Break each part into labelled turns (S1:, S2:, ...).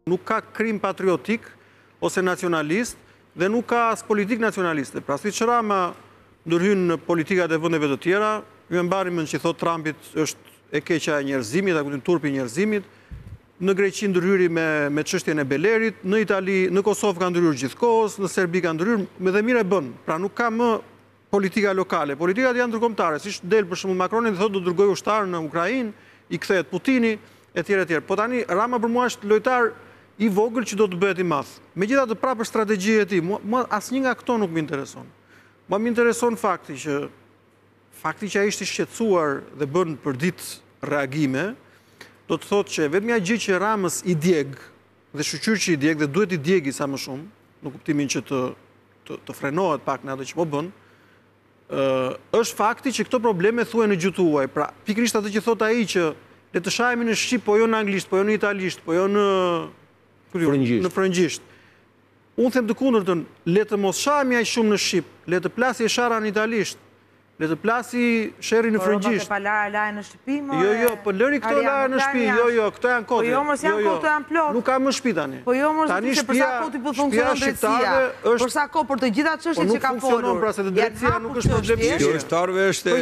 S1: Nuk ka krim patriotik ose nacionalist dhe nuk ka as politik nacionaliste. Pra, si që Rama ndërhyn në politikat e vendeve të tjera, ju e mbarim që i thot Trumpit është e keqja e njerëzimit, akutin turpi i njerëzimit, në Greqi ndërhyri me çështjen e Belerit, në Itali, në Kosovë ka ndërhyrë gjithkohës, në Serbi ka ndërhyrë, me dhe mire bën. Pra nuk ka më politika lokale. Politikat janë ndërkombëtare, siç del për shembull Macroni dhe thotë do dërgoj ushtar në Ukrainë, i kthehet Putini, etj. Po tani Rama për mua është lojtar i vogël që do të bëhet i madh. Megjithatë prapë strategjia e tij, mua asnjë nga këto nuk më intereson. Mua më intereson fakti që ai ishte i shqetësuar dhe bën për ditë reagime, do të thotë që vetmja gjë që Ramës i djeg dhe shoqëri që i djeg dhe duhet i djegi sa më shumë, në kuptimin që të frenohet pak në atë që po bën, është fakti që këto probleme thuhen në gjuhë huaj. Pra, pikërisht atë që thot ai që le të shajemi në shqip, po jo në anglisht, po jo në italisht, po jo në frëngjisht. Unë them të kundërtën, le të mos shajemi aq shumë në shqip, le të plasi shara në italisht, le të plasi sheri në frëngjisht.
S2: Po pa lara lajë në shtëpi, mo?
S1: Jo, po lëri këto lajë në shtëpi, jo, këto janë kote.
S2: Po jo, mos janë kote, janë plot.
S1: Nuk ka më shtëpi tani.
S2: Po jo, mos të për sa kohë ti po funksionon drejtësia. Për sa kohë për të gjitha çështjet që ka folur.
S1: Po nuk funksionon, pra se të drejtësia nuk është problem.
S3: Kjo ushtarëve është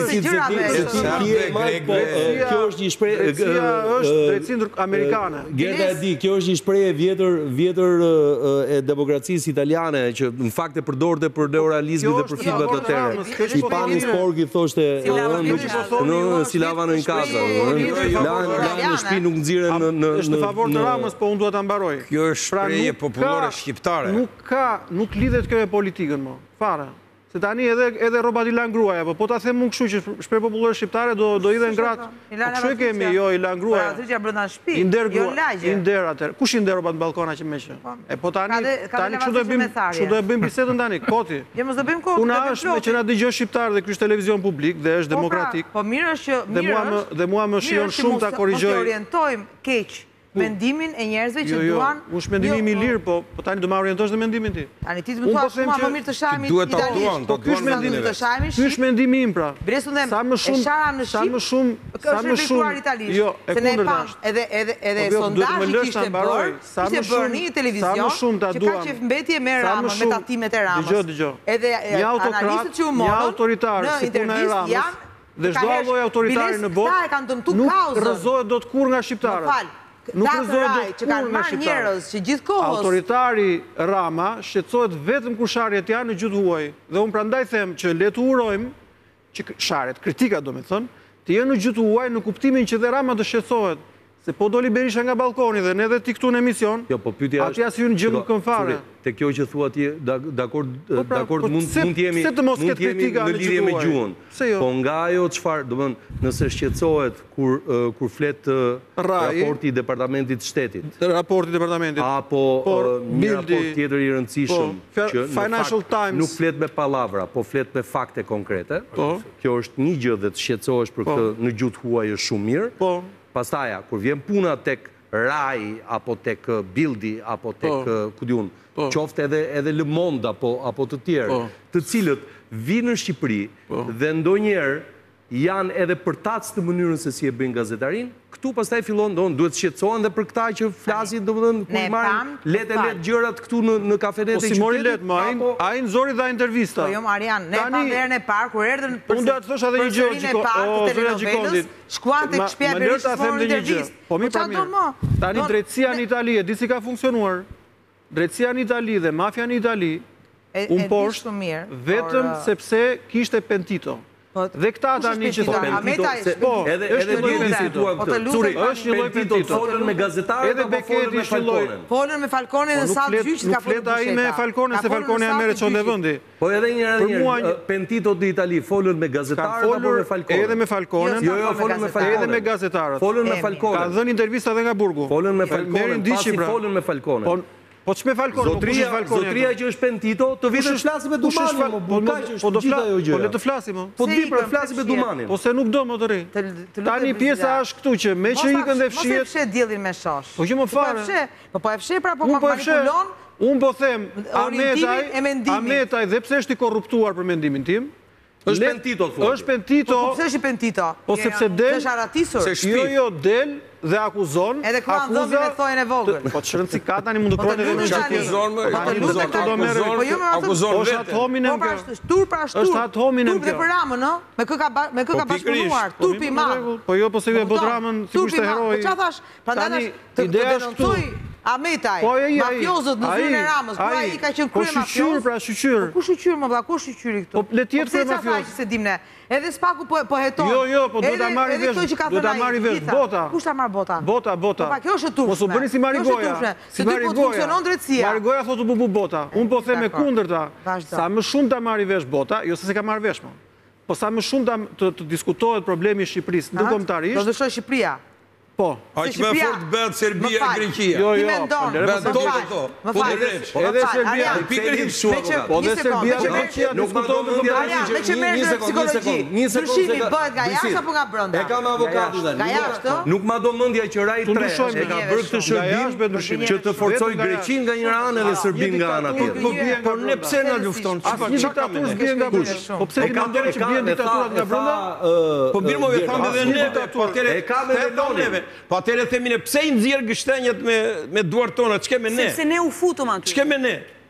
S4: kjo është një shprehje
S1: drejtësia amerikane.
S4: Gerda e di, kjo është një shprehje vjetër e demokracisë italiane që në fakt e përdorte për neorealizmin dhe për filmat të tjerë. Sporgi thoshte si lavano in casa. Lanë në shtëpi nuk nxirren në
S1: është në favor të Ramës, po unë dua ta mbaroj.
S3: Kjo është shprehje popullore shqiptare.
S1: Nuk lidhet kjo me politikën më. Fare. Se tani edhe rrobat i lan gruaja, po ta them unë kështu që shpreh popullore shqiptare do idhen gratë. Kështu e kemi, jo i lan gruaja.
S2: Po aty që brenda shtëpi. Jo lagje.
S1: I nder atë. Kush i nder rrobat në balkona që meqë? E po tani çu do e bëjmë bisedën tani, koti.
S2: Jo mos do bëjmë kohë.
S1: Puna është me që na dëgjon shqiptar dhe ky është televizion publik dhe është demokratik.
S2: Po mirë është që
S1: dhe mua më shijon shumë ta korrigjoj.
S2: Mos orientojmë keq mendimin e njerëzve që duan.
S1: Unë mendimi i mirë, po tani do ma orientosh në mendimin tim.
S2: Tani ti më thua mua më mirë të shajmë italisht.
S1: Po ky është mendimi të shajmë shqip. Ky është mendimi im pra. Sa më shumë, sa më shumë
S2: italisht.
S1: Jo, e kundërta.
S2: Edhe sondazhi që ishte bërë, ishte bërë në televizion që ka qef mbetje me Ramën, me tatimet e Ramës.
S1: Dëgjoj.
S2: Edhe analistët që u morën
S1: një autoritar si puna e Ramës. Dhe çdo lloj autoritari në botë nuk rrëzohet dot kurrë nga shqiptarët. Nuk rrëzohet
S2: që kanë marrë njerëz që gjithkohës
S1: autoritari Rama shqetësohet vetëm kur sharjet janë në gjuhë huaj. Dhe unë prandaj them që le të urojmë që sharjet, kritikat domethënë, të jenë në gjuhë huaj në kuptimin që dhe Rama të shqetësohet. Se po doli Berisha nga balkoni dhe ne edhe ti këtu në emision, atje as ju në gjë nuk kënfare.
S4: Te kjo që thua ti, dakord mund të jemi në lidhje me gjuhën. Po nga ajo çfarë, domethënë, nëse shqetësohet kur flet raporti i departamentit të shtetit.
S1: Raporti i departamentit.
S4: Apo një raport tjetër i rëndësishëm që
S1: Financial Times
S4: nuk flet me pallavra, po flet me fakte konkrete. Kjo është një gjë dhe të shqetësohesh për këtë në gjuhë huaj është shumë mirë. Pastaja, kur vjen puna tek Rai, apo tek Bildi, apo tek, ku diun, qofte edhe Le Monde, apo të tjerë, të cilët vinë në Shqipëri dhe ndonjëherë janë edhe përtac të mënyrën se si e bëjnë gazetarin, këtu pastaj fillon, duhet shqetësohen dhe për këta që flasin, domethënë, kur marrin letë gjërat këtu në kafenet e qytetit.
S1: Po si mori letë, ma, ai nxori dha intervista.
S2: Po jo, Marian, ne pa verën e parë, kur erdhën
S1: unë do të thosha edhe një gjë,
S2: zoja Gjikondit, shkuan tek shtëpia e Berishës në intervistë.
S1: Po mi pra mirë, tani drejtësia në Itali, e di si ka funksionuar, drejtësia në Itali dhe mafia në Itali, unë poshtë, vetëm sepse kishte pentito. Dhe këta tani që
S4: edhe ju diskutuan këtë. Curi,
S1: është një lloj pentito.
S4: Folën me gazetarët apo folën me Falconen?
S2: Folën me Falconen dhe sa gjyq ka folur.
S1: Nuk flet ai me Falconen se Falcone ja merret çon vendi.
S4: Po edhe një pentito në Itali folën me gazetarët apo me Falconen?
S1: Edhe me Falconen.
S4: Jo, folën me Falconen.
S1: Edhe me gazetarët.
S4: Folën me Falconen.
S1: Ka dhënë intervista edhe nga burgu.
S4: Folën me Falconen, pasi folën me Falconen.
S1: Po ç'me Falcone?
S4: Zotria që është pentito, të vitë të flasim me Dumanin. Po
S1: le të flasim.
S4: Po di pra flasim me Dumanin.
S1: Po se nuk do më të ri. Tani pjesa është këtu që me që ikën dhe fshihet.
S2: Mos e fshet diellin me shosh.
S1: Po që më fare.
S2: Po e fshet pra po manipulon.
S1: Unë po them Ametaj dhe pse është i korruptuar për mendimin tim,
S4: është pentito, thua.
S1: Është pentito.
S2: Po pse është pentito?
S1: Po sepse del.
S2: Është aratisur.
S1: Jo, del dhe akuzon.
S2: Edhe ku anë dhëmin e thojën e vogël.
S1: Po të shërën si ka tani mund të kronë edhe në që tjetër. Akuzon vete.
S2: Tur pra shtur.
S1: Është atë homin e
S2: Turp dhe për Ramën, no? Me kë ka bashkëpunuar. Turpi i madh.
S1: Po jo, po se ju e bot Ramën si kushte heroi.
S2: Po çfarë thash? Prandaj të denoncoj Ametaj, mafiozët në zyrën e Ramës, kura i ka qenë krye mafioz.
S1: Pra shqyqyr.
S2: Ku shqyqyr, më vla, ku shqyqyri këtu?
S1: Po le tjetë krye mafioz.
S2: Se dim ne, edhe s'paku po heton.
S1: Jo, po do ta marri vesh bota.
S2: Kush ta marr bota?
S1: Bota.
S2: Pa, kjo është e turpshme.
S1: Mos u bëni si Marigoja.
S2: Si Marigoja.
S1: Marigoja thotë u bu bota. Unë po them e kundërta. Sa më shumë ta marri vesh bota, jo se ka marrë vesh më. Po sa më shumë të diskutohet problemi i Shqipërisë ndërkombëtarisht.
S2: Do dëshoj Shqipëria.
S1: Po.
S3: Aq më fort bëhet Serbia e Greqia.
S1: Jo.
S3: Bëhet to. Po
S1: edhe Serbia
S3: pikërisht
S1: po edhe Serbia dhe Greqia
S2: nuk diskutohen psikologji. Një sekondë bëhet nga jashtë apo nga brenda?
S4: E kam avokatin tani.
S2: Nga jashtë?
S4: Nuk ma do mendja që Rai 3 e ka bërë këtë shërbim që të forcoj Greqinë nga një anë dhe Serbinë nga ana tjetër.
S3: Po ne pse na lufton?
S1: Një diktaturë s'bie nga brenda. Po pse ka ndonjë që bien diktaturat nga brenda?
S3: Po mirë, më thamë edhe ne diktaturë.
S4: E ka edhe
S3: Po atëre themin e pse i nxjerr gështenjat me duart tona, ç'ke me ne?
S5: Sepse ne u futëm aty.
S3: Ç'ke me ne?